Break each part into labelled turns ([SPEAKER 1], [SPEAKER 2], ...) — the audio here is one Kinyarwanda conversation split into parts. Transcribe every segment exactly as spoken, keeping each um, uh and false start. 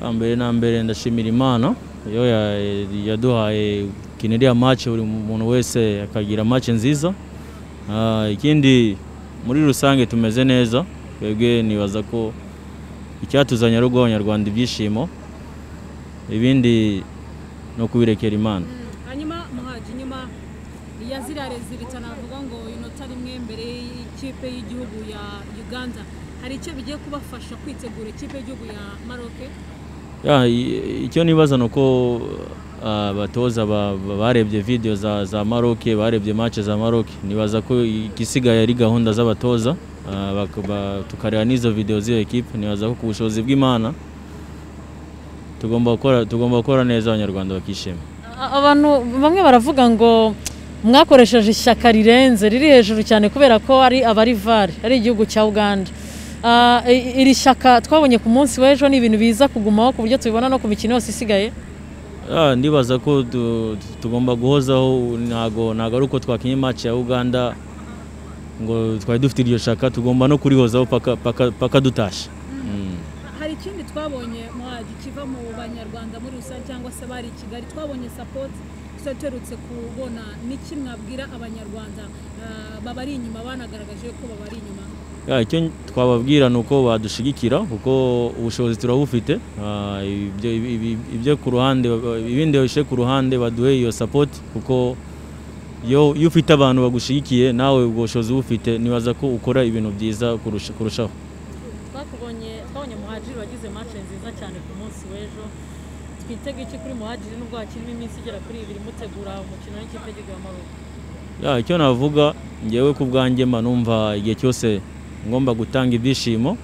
[SPEAKER 1] Ambere na mbere ndashimira Imana yo yaduhaye kiniriya match buri muntu wese akagira match nziza. Ikindi muri rusange tumeze neza, twebwe nibaza ko icyatuzanye ari Abanyarwanda ibyishimo, ibindi no kubirekera Imana.
[SPEAKER 2] Hanyuma Muhadjili, nyuma ya zirare ziritana avuga ngo inota rimwe mbere y'ikipe y'igihugu ya Uganda, hari icyo bigiye kubafasha kwitegura ikipe y'igihugu ya Maroc?
[SPEAKER 1] Ya icyo nibaza nuko abatoza barebye video za za Maroc, barebye match za Maroc, nibaza ko igisigaye ari gahunda z'abatoza, tukareba n'izo video z'iyo equipe. Nibaza ko ku bushobozi bw'Imana tugomba gukora tugomba gukora neza, Abanyarwanda bakishima.
[SPEAKER 2] Abantu bamwe baravuga ngo mwakoresheje ishyaka rirenze riri hejuru cyane kubera ko ari abarivari ari igihugu cya Uganda. Iri shyaka twabonye ku munsi w'ejo ni ibintu biza kugumaho ku buryo tubibona no ku mikino yose isigaye.
[SPEAKER 1] Ndibaza ko tugomba guhozaho, nago nago ari uko twakinye match ya Uganda ngo twari dufite iryo shyaka, tugomba no kurihozaho paka paka dutashe.
[SPEAKER 2] Hari ikindi twabonye Muhadjili kiva mu Banyarwanda muri rusange cyangwa se bari i Kigali, twabonye support tuterutse kubona niki mwabwira Abanyarwanda babari inyuma, banagaragaje ko babari inyuma?
[SPEAKER 1] Ya icyo twababwira nuko badushigikira kuko ubushobozi turabufite, ibyo ibyo ku ruhande ibindi bishe ku ruhande baduhe iyo support, kuko yo ufite abantu bagushigikiye nawe ubushobozi bufite, nibaza ko ukora ibintu byiza kurushaho.
[SPEAKER 2] Twakubonye twabonye Muhadjili wagize match nziza cyane ku munsi w'ejo, twitege iki kuri Muhadjili nubwo hakirimo iminsi igera kuri ibiri mutegura umukino w'ikipe y'igihugu ya Maroc?
[SPEAKER 1] Ya icyo navuga ngewe ku bwanjye mba numva igihe cyose ngomba gutanga ibyishimo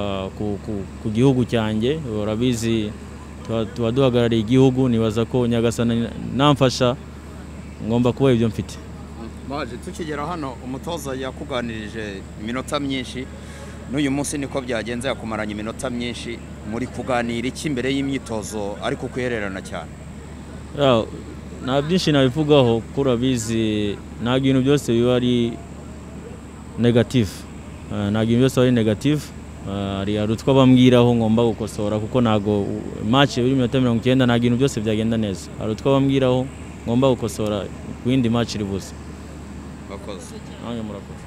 [SPEAKER 1] ku gihugu cyanjye. Urabizi tuba duhagarariye igihugu, nibaza ko Nyagasana namfasha ngomba kuba ibyo mfite.
[SPEAKER 3] Baje tukigera hano umutoza yakuganirije iminota myinshi, n'uyu munsi niko byagenze, yakumaranye iminota myinshi muri kuganira iki imbere y'imyitozo ariko kwihererana cyane?
[SPEAKER 1] Ya nta byinshi nabivugaho, kuko urabizi nta bintu byose biba ari negative, nta bintu byose ari negative. Ari arutwa bambwiraho ngomba gukosora, kuko nago match iri minota mirongo icyenda nta bintu byose byagenda neza. Arutwa bambwiraho ngomba gukosora ku yindi match iri buze.
[SPEAKER 3] Bakoze
[SPEAKER 1] nange murakoze.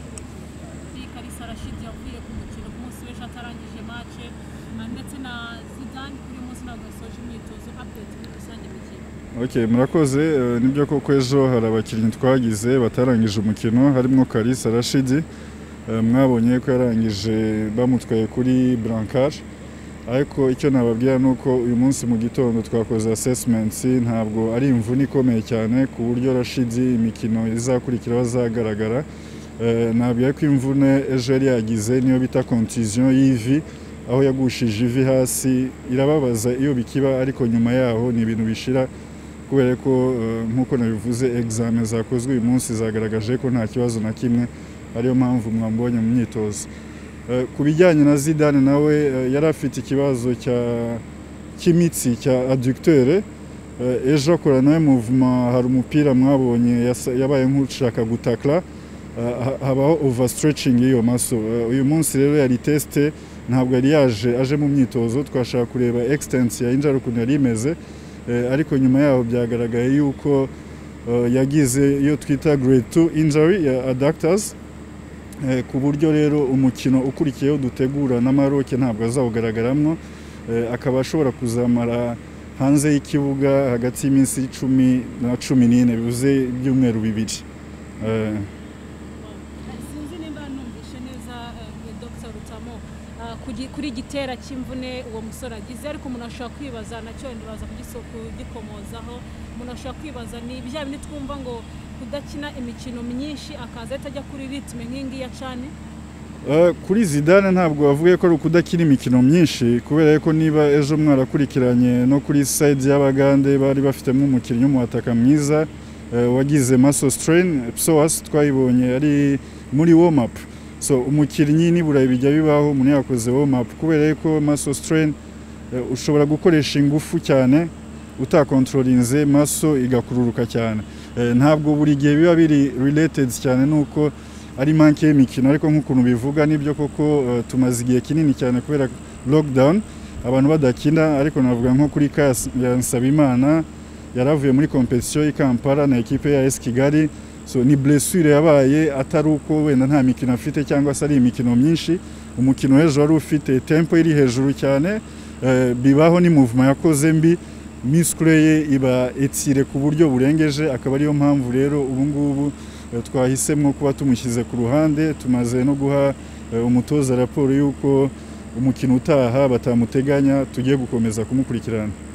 [SPEAKER 2] yavuye ku mukino ku munsi w'ejo atarangije match, ndetse na Zidane kuri munsi ntabwo yasoje imyitozo. Update muri rusange mukino?
[SPEAKER 4] Okay, murakoze. Nibyo koko ejo hari abakinnyi twagize batarangije umukino, harimo Kalisa Rashidi, mwabonye ko yarangije bamutwaye kuri brancard, ariko icyo nababwira nuko uyu munsi mu gitondo twakoze assessments, ntabwo ari imvune ikomeye cyane ku buryo Rashidi imikino izakurikira bazagaragara. Nabwiye ko imvune ejo yari yagize niyo bita contusion y'ivi, aho yagushije ivi hasi. Irababaza iyo bikiba, ariko nyuma yaho ni ibintu bishira, kubera ko nkuko nabivuze examen zakozwe uyu munsi zagaragaje ko nta kibazo na kimwe, ariyo mpamvu mwambonye mu myitozo. Ku bijyanye na Zidane nawe yari afite ikibazo cya kimitsi cya adducteur, ejo akora nawe movement, hari umupira mwabonye yabaye nk'ushaka gutakla, habaho overstretching iyo maso. Uyu munsi rero yari teste, ntabwo yari yaje aje mu myitozo, twashaka kureba extent ya injury ukuntu yari imeze, ariko nyuma yaho byagaragaye yuko yagize iyo twita grade two injury ya adductors, ku buryo rero umukino ukurikiyeho dutegura na Maroc ntabwo azawugaragaramo, akaba ashobora kuzamara hanze y'ikibuga hagati y'iminsi icumi na cumi n'ine, bivuze ibyumweru bibiri.
[SPEAKER 2] Sinzi nimba numvishe neza Doctor Rutamu kuri gitera cy'imvune uwo musore agize, ariko umuntu ashobora kwibaza, nacyo ndibaza kugisoko gikomozaho, umuntu ashobora kwibaza ni bya bindi twumva ngo kudakina imikino myinshi akaza atajya kuri ritme nk'ingi ya cyane.
[SPEAKER 4] Kuri Zidane ntabwo bavuye ko ari ukudakina imikino myinshi, kubera ko niba ejo mwarakurikiranye no kuri side y'Abagande bari bafitemo umukinnyi w'umuhataka mwiza wagize muscle strain, psoas, twayibonye ari muri warm up. So umukinnyi nibura bijya bibaho umuntu yakoze warm up, kubera ko muscle strain ushobora gukoresha ingufu cyane utakontrolinze maso igakururuka cyane. Ntabwo buri gihe biba biri related cyane nuko ari manke y'imikino, ariko nk'ukuntu bivuga nibyo koko tumaze igihe kinini cyane kubera lockdown, abantu badakina ariko navuga nko kuri ya Nsabimana yaravuye muri competition y'Ikampala na equipe ya A S Kigali. So ni blessure yabaye atari uko wenda nta mikino afite cyangwa se ari imikino myinshi. Umukino hejuru wari ufite tempo iri hejuru cyane, uh, bibaho ni movement yakoze mbi, muscle ye iba etire ku buryo burengeje, akaba ariyo mpamvu rero ubu ngubu uh, twahisemwo kuba tumushyize ku ruhande. Tumaze no guha uh, umutoza raporo yuko umukino utaha batamuteganya, tugiye gukomeza kumukurikirana.